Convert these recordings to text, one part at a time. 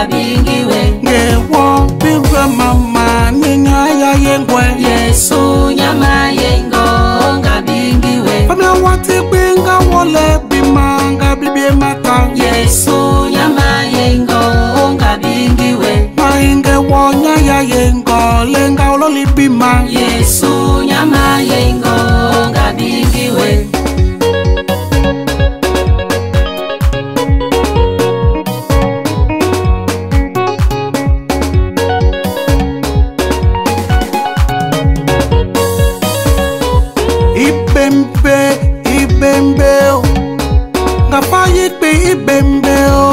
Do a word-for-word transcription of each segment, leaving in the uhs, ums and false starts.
ngabingiwe. Ngewo bimbe mama ninyaya yengwe. Yesu nyama yengo ngabingiwe. Famia wati binga wole bimanga bibie mata. Yesu nyama yengo ngabingiwe. Mainge wonya ya yengo lenga ololi bima. Yesu nyama yengo ngabingiwe. Ibembe, ibembe, ngafayi pe ibembe o.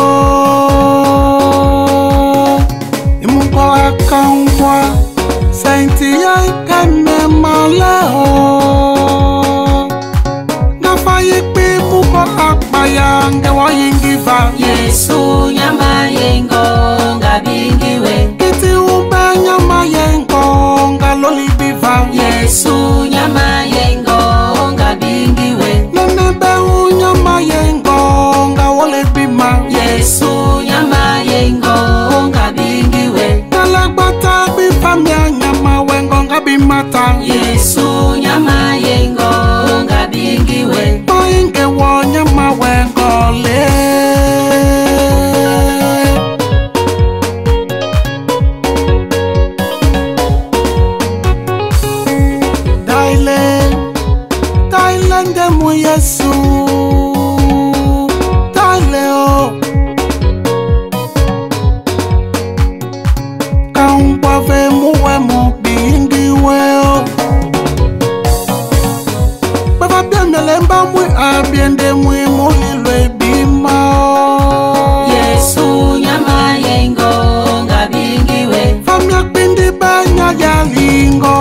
Imuko akangwa, sainti ya ikane male o. Ngafayi pe muko akpaya ngewa yingiva. Yesu nyama yengo ngabingiwe. Kiti ube nyama yengo ngaloli biva. Yesu nyama yengo ngabingiwe. Nenebe unyama yengo ngawole bima. Yesu nyama yengo ngabingiwe. Nalagbata bifamia nyama wengo ngabimata. Yesu nyama yengo ngabingiwe. Mainge wo nyama wengo le. Daile, daile ndemu Yesu. Daile o. Kaungwave muwe mubingiwe o. Baba biamelemba mwi abiende mwi mulilwe bima o. Yesu nyama yengo ngabingiwe. Famia kpindi banya ya lingo.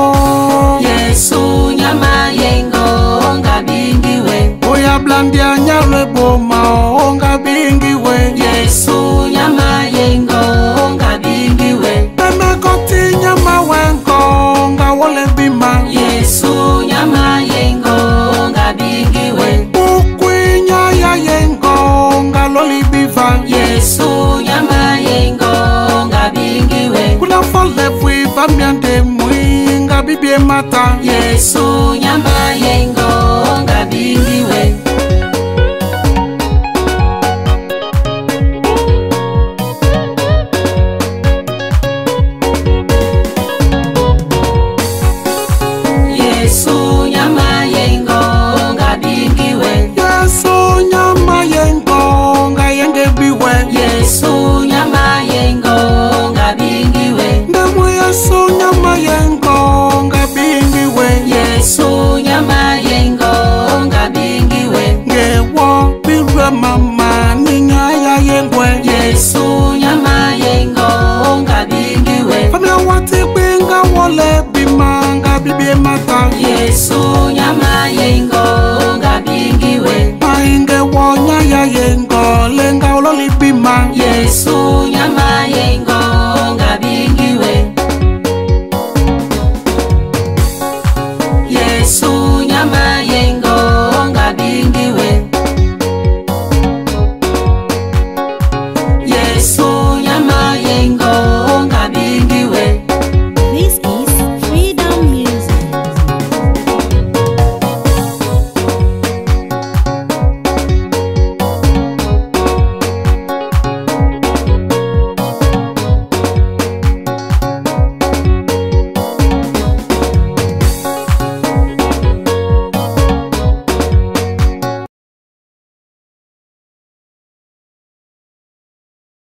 Yesu nyama yengo ngabingiwe. Oya blandia nyalwe boma o ngabingiwe. Yesu nyama yengo ngabingiwe. Beme koti nyama wengo ngawole bima. Yesu nyama yengo ngabingiwe. Ukwinya ya yengo ngaloli biva. Yesu nyama yengo ngabingiwe. Kula fole fwi famia nde mwi ngabibie mata. Yesu